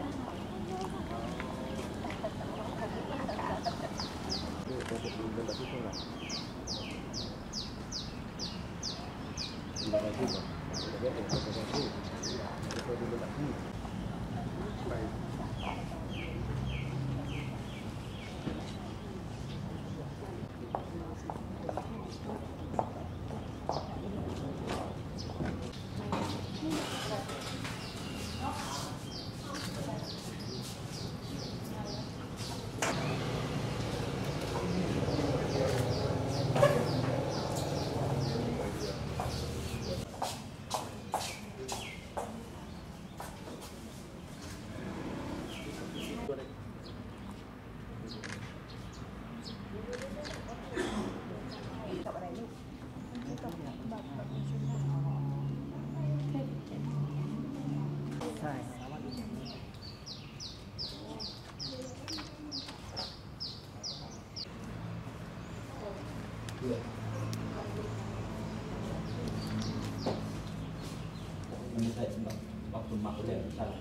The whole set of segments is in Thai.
ไม่ใช่สำหรับปรับปรุงมาเลยใช่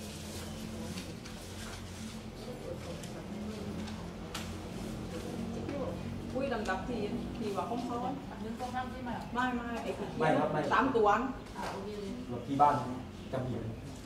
อุ้ยลำดับทีว่าเขานึกต้องห้ามใช่ไหมไม่ไอ้คนไม่ครับไม่ตามตัวรถที่บ้านจำผิด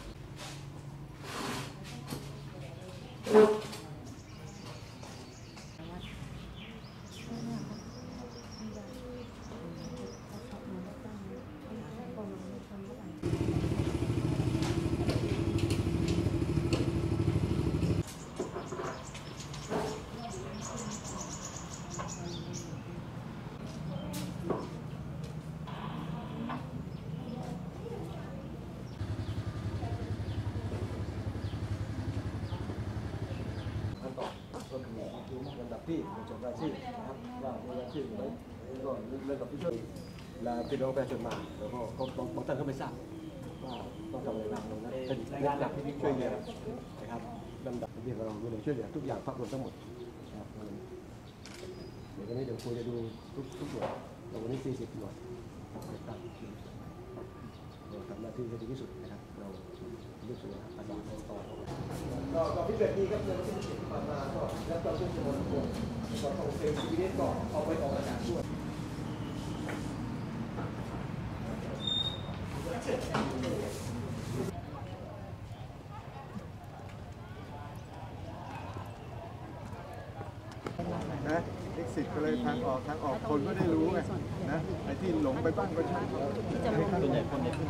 ลำดับที่จดรายชื่อนะครับว่ามีรายชื่อไหมก็เรื่องกับผู้ช่วยและพี่น้องประชาชนมาแล้วก็บางท่านก็ไม่ทราบว่าต้องทำอะไรบ้างตรงนั้นเป็นลำดับที่ช่วยเหลือนะครับลำดับที่เราดูแลช่วยเหลือทุกอย่างภาพรวมทั้งหมดนะครับเดี๋ยววันนี้เดี๋ยวครูจะดูทุกหน่วยวันนี้40หน่วยต่างเราทำหน้าที่ให้ดีที่สุดนะครับเรายึดถือประสานต่อก็พิเศษดีครับเรื่องที่ผ่านมาก็แล้วก็ช่วยชมรมก็ของเซลล์ชีวิตก็เอาไปออกอากาศด้วยนะexitก็เลยทางออกคนก็ได้รู้ไงนะไอ้ที่หลงไปบ้างก็ช่างส่วนใหญ่คนเนี่ย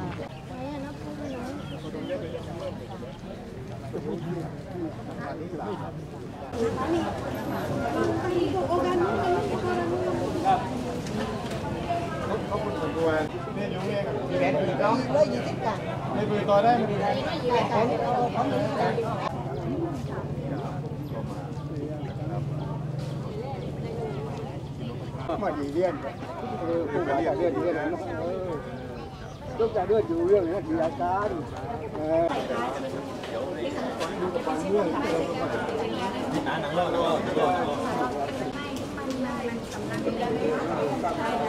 เขาคนส่วนตัวเนี่ยยุ่งเองมีแบนอีกเนาะเลยยี่สิบกันไม่ปืนต่อได้ไม่ได้มาดีเรื่องผู้การเรื่องนะต้องการเรื่องอยู่เรื่องนี้มีอาการดูกับฟังเรื่องมาดีเรื่อง